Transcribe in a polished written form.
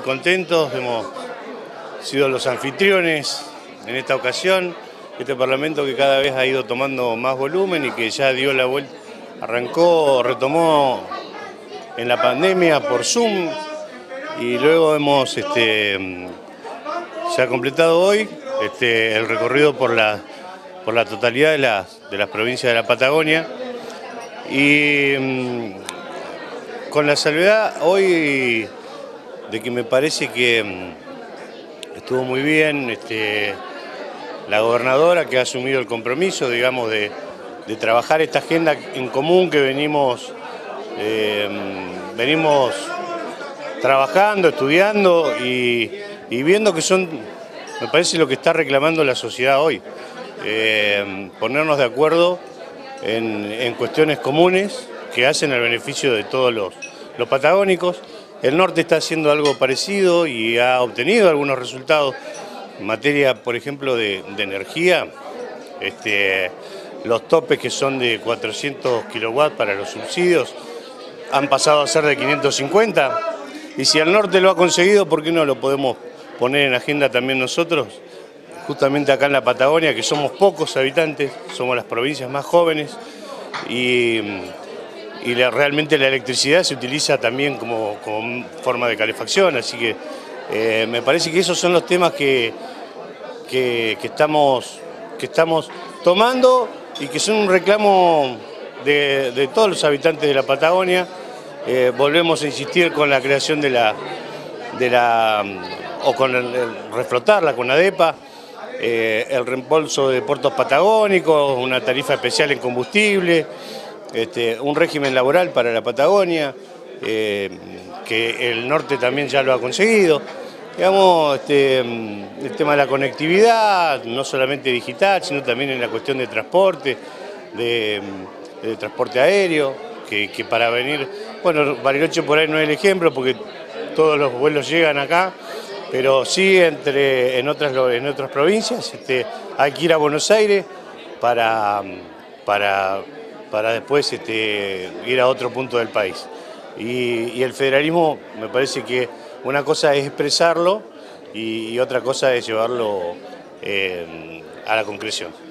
contentos, hemos sido los anfitriones en esta ocasión. Este Parlamento que cada vez ha ido tomando más volumen y que ya dio la vuelta, retomó en la pandemia por Zoom y luego hemos ya completado hoy el recorrido por la totalidad de las provincias de la Patagonia y con la salvedad hoy de que me parece que estuvo muy bien la gobernadora que ha asumido el compromiso, digamos, de trabajar esta agenda en común que venimos trabajando, estudiando y viendo que son, me parece, lo que está reclamando la sociedad hoy. Ponernos de acuerdo en cuestiones comunes que hacen el beneficio de todos los patagónicos. El norte está haciendo algo parecido y ha obtenido algunos resultados en materia, por ejemplo, de energía. Los topes que son de 400 kilowatts para los subsidios han pasado a ser de 550. Y si el norte lo ha conseguido, ¿por qué no lo podemos poner en agenda también nosotros? Justamente acá en la Patagonia, que somos pocos habitantes, somos las provincias más jóvenes y realmente la electricidad se utiliza también como forma de calefacción, así que me parece que esos son los temas que estamos tomando y que son un reclamo de todos los habitantes de la Patagonia. Volvemos a insistir con la creación reflotarla con ADEPA, el reembolso de puertos patagónicos, una tarifa especial en combustible, un régimen laboral para la Patagonia, que el norte también ya lo ha conseguido. Digamos, el tema de la conectividad, no solamente digital, sino también en la cuestión de transporte, de transporte aéreo, que para venir, bueno, Bariloche por ahí no es el ejemplo porque todos los vuelos llegan acá, pero sí en otras provincias hay que ir a Buenos Aires para después ir a otro punto del país. Y el federalismo, me parece que una cosa es expresarlo y otra cosa es llevarlo a la concreción.